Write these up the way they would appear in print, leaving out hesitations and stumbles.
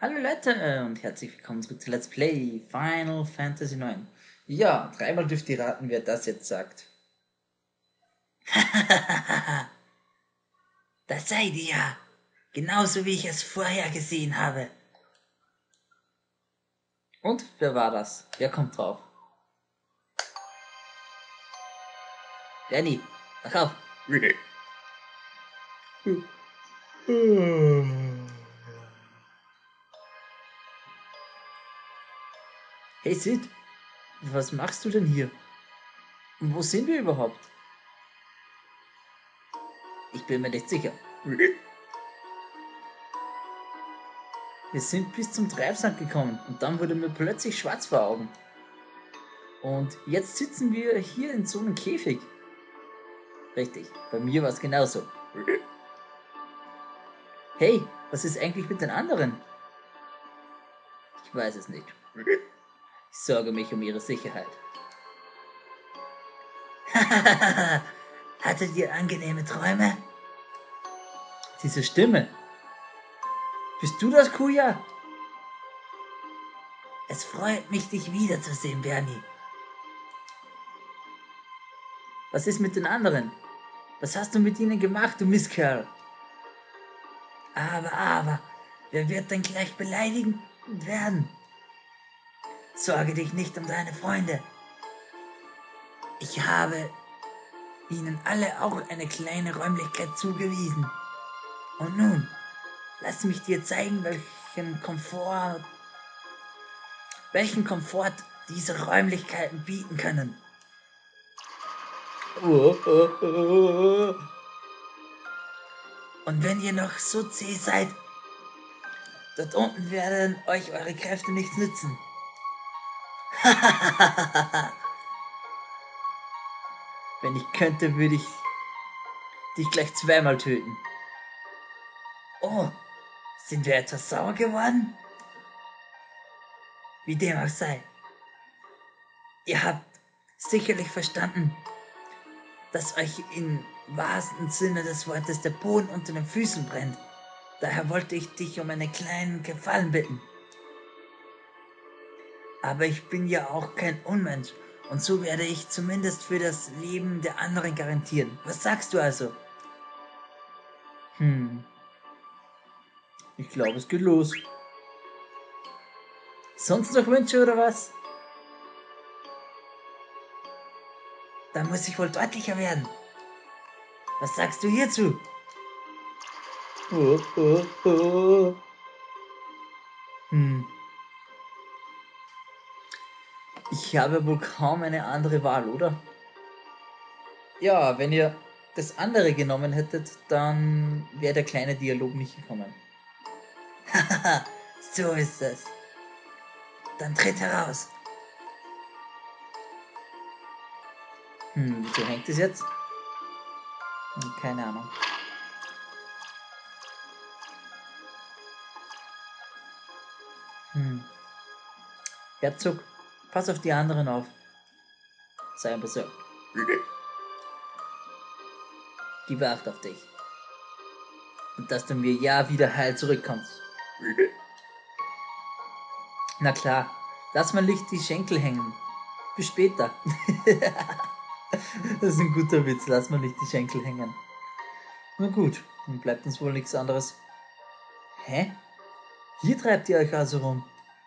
Hallo Leute und herzlich willkommen zurück zu Let's Play Final Fantasy IX. Ja, dreimal dürft ihr raten, wer das jetzt sagt. Das seid ihr ja, genauso wie ich es vorher gesehen habe. Und wer war das? Wer kommt drauf? Danny, mach auf. Hey Sid, was machst du denn hier? Und wo sind wir überhaupt? Ich bin mir nicht sicher. Wir sind bis zum Treibsand gekommen und dann wurde mir plötzlich schwarz vor Augen. Und jetzt sitzen wir hier in so einem Käfig. Richtig, bei mir war es genauso. Hey, was ist eigentlich mit den anderen? Ich weiß es nicht. Ich sorge mich um ihre Sicherheit. Hattet ihr angenehme Träume? Diese Stimme. Bist du das, Kuya? Es freut mich, dich wiederzusehen, Bernie. Was ist mit den anderen? Was hast du mit ihnen gemacht, du Mistkerl? Aber, wer wird denn gleich beleidigend werden? Sorge dich nicht um deine Freunde. Ich habe ihnen alle auch eine kleine Räumlichkeit zugewiesen. Und nun, lass mich dir zeigen, welchen Komfort diese Räumlichkeiten bieten können. Und wenn ihr noch so zäh seid, dort unten werden euch eure Kräfte nichts nützen. Wenn ich könnte, würde ich dich gleich zweimal töten. Oh, sind wir etwas sauer geworden? Wie dem auch sei. Ihr habt sicherlich verstanden, dass euch im wahrsten Sinne des Wortes der Boden unter den Füßen brennt. Daher wollte ich dich um einen kleinen Gefallen bitten. Aber ich bin ja auch kein Unmensch und so werde ich zumindest für das Leben der anderen garantieren. Was sagst du also? Ich glaube, es geht los. Sonst noch Wünsche oder was? Dann muss ich wohl deutlicher werden. Was sagst du hierzu? Ich habe wohl kaum eine andere Wahl, oder? Ja, wenn ihr das andere genommen hättet, dann wäre der kleine Dialog nicht gekommen. Haha, so ist es. Dann tritt heraus. Wieso hängt es jetzt? Keine Ahnung. Herzog, pass auf die anderen auf. Sei ein Berserk. Gib Acht auf dich. Und dass du mir ja wieder heil zurückkommst. Na klar, lass mal nicht die Schenkel hängen. Bis später. Das ist ein guter Witz, lass mal nicht die Schenkel hängen. Na gut, dann bleibt uns wohl nichts anderes. Hä? Hier treibt ihr euch also rum.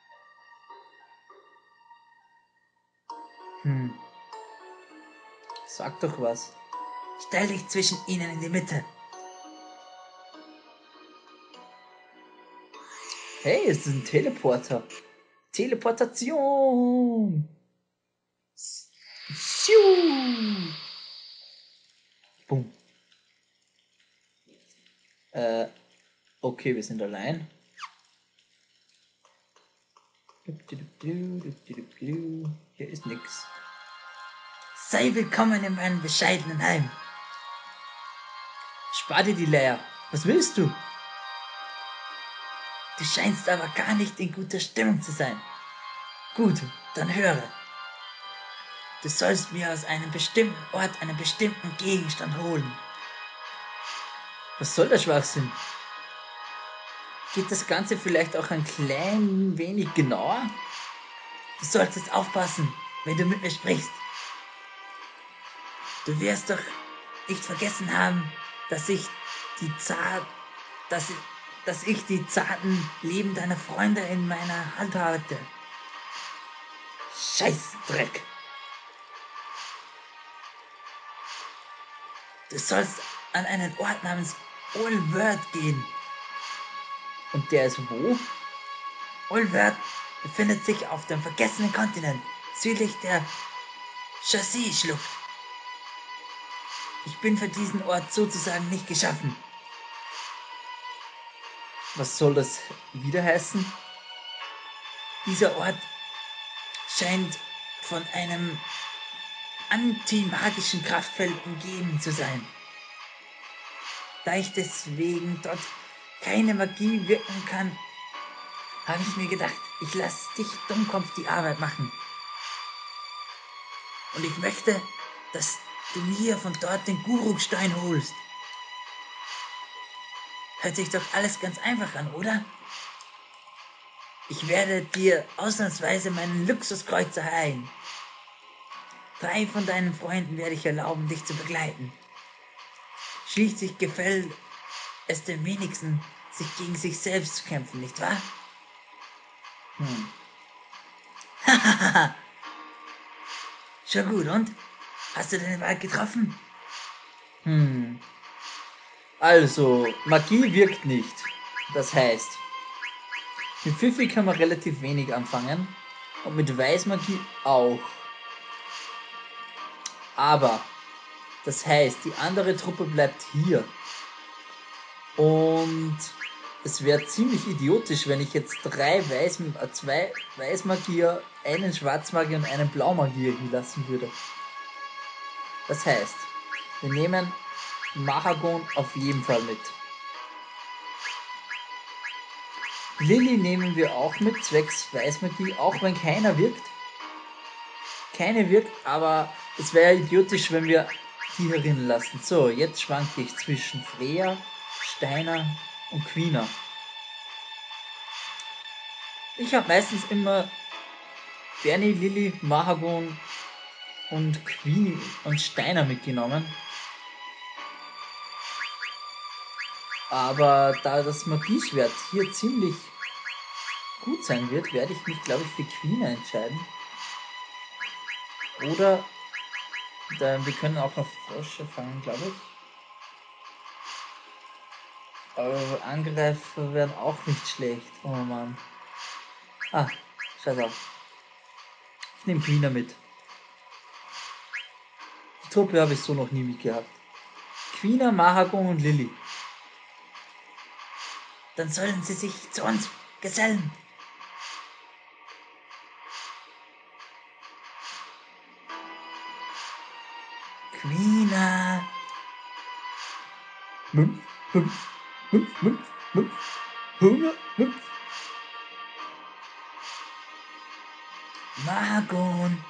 Sag doch was. Stell dich zwischen ihnen in die Mitte. Hey, es ist ein Teleporter. Teleportation. Boom. Okay, wir sind allein. Hier ist nix. Sei willkommen in meinem bescheidenen Heim. Spar dir die Leer. Was willst du? Du scheinst aber gar nicht in guter Stimmung zu sein. Gut, dann höre. Du sollst mir aus einem bestimmten Ort einen bestimmten Gegenstand holen. Was soll der Schwachsinn? Geht das Ganze vielleicht auch ein klein wenig genauer? Du solltest aufpassen, wenn du mit mir sprichst. Du wirst doch nicht vergessen haben, dass ich die zarten Leben deiner Freunde in meiner Hand hatte. Scheißdreck. Du sollst an einen Ort namens Olvert gehen. Und der ist wo? Olvert befindet sich auf dem vergessenen Kontinent, südlich der Chassis-Schlucht. Ich bin für diesen Ort sozusagen nicht geschaffen. Was soll das wieder heißen? Dieser Ort scheint von einem antimagischen Kraftfeld umgeben zu sein. Da ich deswegen dort keine Magie wirken kann, habe ich mir gedacht, ich lasse dich Dummkopf die Arbeit machen. Und ich möchte, dass du mir von dort den Gurukstein holst. Hört sich doch alles ganz einfach an, oder? Ich werde dir ausnahmsweise meinen Luxuskreuzer heilen. 3 von deinen Freunden werde ich erlauben, dich zu begleiten. Schließlich gefällt es dem wenigsten, sich gegen sich selbst zu kämpfen, nicht wahr? Hahaha. Schon gut, und? Hast du den Wald getroffen? Also, Magie wirkt nicht. Das heißt, mit Pfiffi kann man relativ wenig anfangen und mit Weißmagie auch. Aber, das heißt, die andere Truppe bleibt hier. Und es wäre ziemlich idiotisch, wenn ich jetzt 2 Weißmagier, einen Schwarzmagier und einen Blaumagier hier lassen würde. Das heißt, wir nehmen Mahagon auf jeden Fall mit. Lilly nehmen wir auch mit, zwecks Weißmagie, auch wenn keiner wirkt. Keine wirkt, aber es wäre idiotisch, wenn wir die herinnen lassen. So, jetzt schwanke ich zwischen Freya, Steiner und Quina. Ich habe meistens immer Bernie, Lilly, Mahagon und Queen und Steiner mitgenommen. Aber da das Magieschwert hier ziemlich gut sein wird, werde ich mich, glaube ich, für Quina entscheiden. Oder wir können auch noch Frösche fangen, glaube ich. Aber Angreifer wären auch nicht schlecht. Oh Mann. Ah, scheiß auf. Ich nehme Quina mit. Die Truppe habe ich so noch nie mitgehabt. Quina, Mahagon und Lilly. Dann sollen sie sich zu uns gesellen. Quina. Mahagon.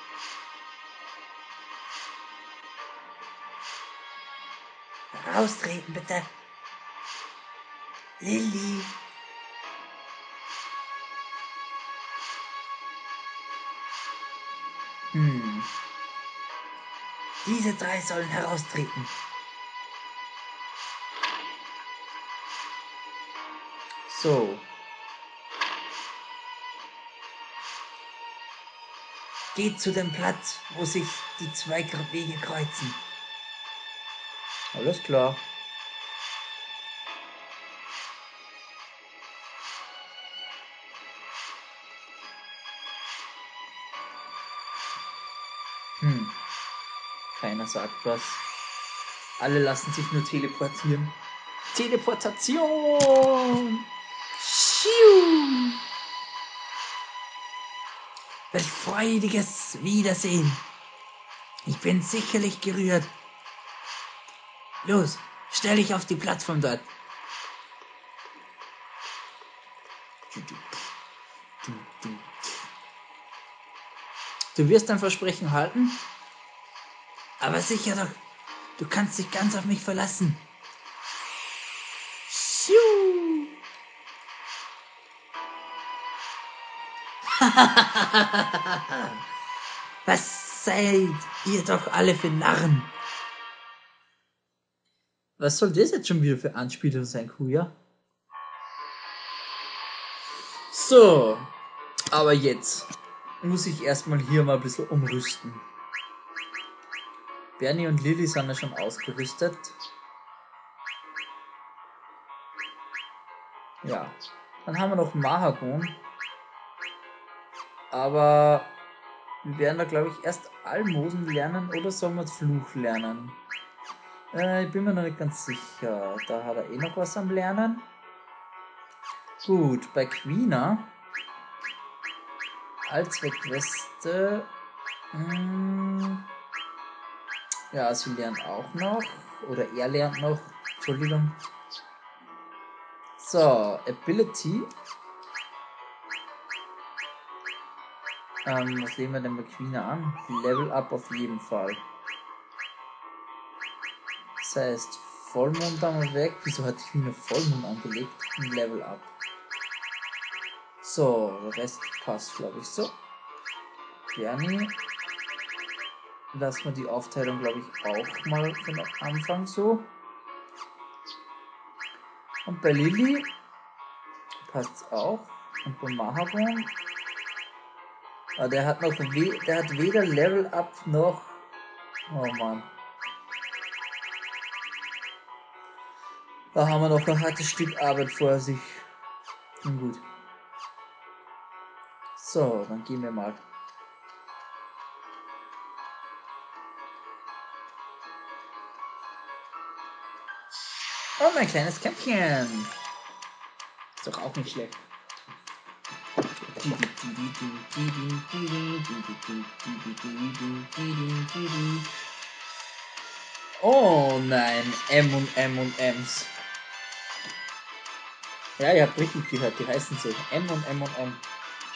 Raustreten, bitte. Lilly. Diese 3 sollen heraustreten. So. Geht zu dem Platz, wo sich die 2 Wege kreuzen. Alles klar. Keiner sagt was. Alle lassen sich nur teleportieren. Teleportation! Schiu! Welch freudiges Wiedersehen. Ich bin sicherlich gerührt. Los, stell dich auf die Plattform dort. Du wirst dein Versprechen halten? Aber sicher doch, du kannst dich ganz auf mich verlassen. Schiu! Was seid ihr doch alle für Narren? Was soll das jetzt schon wieder für Anspielung sein, Kuya? So, aber jetzt muss ich erstmal hier mal ein bisschen umrüsten. Bernie und Lilly sind ja schon ausgerüstet. Ja, dann haben wir noch Mahagon. Aber wir werden da, glaube ich, erst Almosen lernen oder sollen wir Fluch lernen? Ich bin mir noch nicht ganz sicher. Da hat er eh noch was am Lernen. Gut, bei Quina. Allzweckweste. Ja, sie lernt auch noch. Oder er lernt noch. Entschuldigung. So, Ability. Was legen wir denn bei Quina an? Level Up auf jeden Fall. Das heißt, Vollmond haben wir weg. Wieso hat Quina Vollmond angelegt? Ein Level Up. So, der Rest passt, glaube ich, so. Bernie. Lassen wir die Aufteilung, glaube ich, auch mal von Anfang so. Und bei Lilly passt es auch. Und bei Mahagon. Aber der hat noch der hat weder Level Up noch. Oh Mann. Da haben wir noch ein hartes Stück Arbeit vor sich. Nun gut. So, dann gehen wir mal. Oh, mein kleines Kämpfchen. Ist doch auch nicht schlecht. Oh nein, M und M und M's. Ja, ihr habt richtig gehört, die heißen so. M und M und M.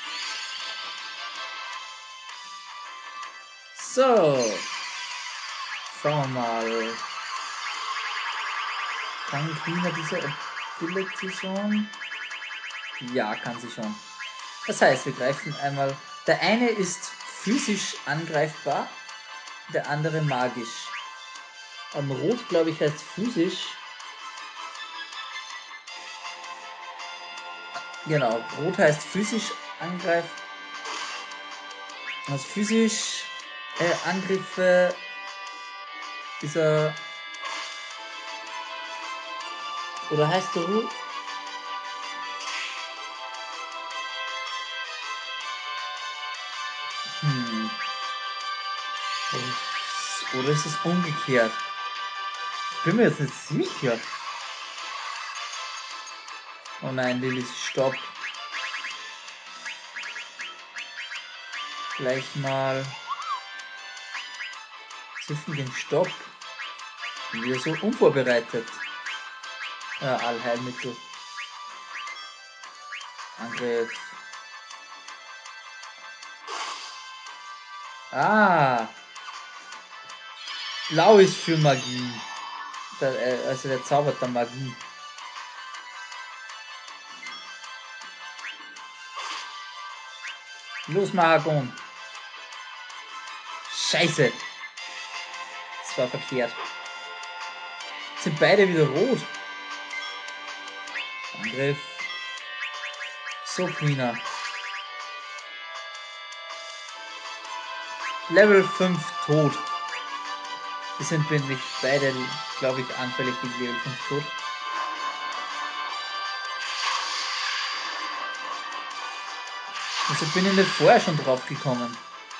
So. Schauen wir mal. Kann Quina diese Ability schon? Ja, kann sie schon. Das heißt, wir greifen einmal. Der eine ist physisch angreifbar, der andere magisch. Rot, glaube ich, heißt physisch. Genau, Rot heißt physisch angreifen. Also physisch Angriffe dieser. Oder heißt der Rot? Oder ist es umgekehrt? Bin mir jetzt nicht sicher. Oh nein, Lilly, stopp. Gleich mal. Siffen den Stopp. Bin wieder so unvorbereitet. Ja, Allheilmittel. Angriff. Ah. Blau ist für Magie. Also der zaubert dann Magie. Los, Mahagon. Scheiße. Das war verkehrt. Jetzt sind beide wieder rot. Angriff. So, Quina. Level 5 tot. Die sind nämlich beide, glaube ich, anfällig gegen Level 5 tot. Also bin ich nicht vorher schon drauf gekommen.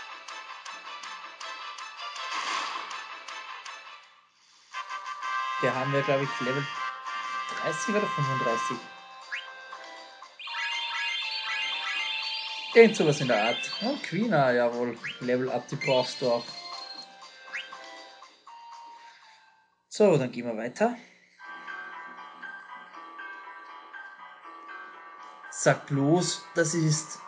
Der haben wir, glaube ich, Level 30 oder 35. Irgend sowas in der Art. Oh, Quina, jawohl. Level Up, die brauchst du auch. So, dann gehen wir weiter. Sag bloß, das ist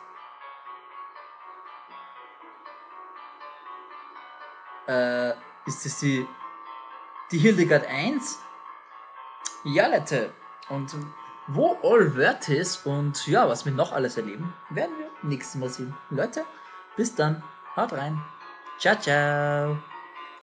das die Hildegard 1? Ja, Leute. Und wo all Wert ist und ja, was wir noch alles erleben, werden wir nächsten Mal sehen. Leute, bis dann. Haut rein. Ciao, ciao.